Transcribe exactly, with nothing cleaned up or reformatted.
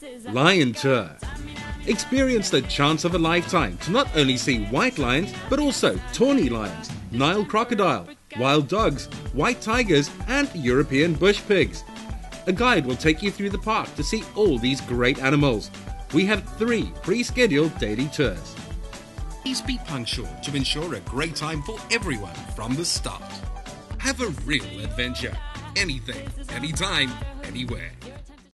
Lion Tour. Experience the chance of a lifetime to not only see white lions, but also tawny lions, Nile crocodile, wild dogs, white tigers, and European bush pigs. A guide will take you through the park to see all these great animals. We have three pre-scheduled daily tours. Please be punctual to ensure a great time for everyone from the start. Have a real adventure. Anything, anytime, anywhere.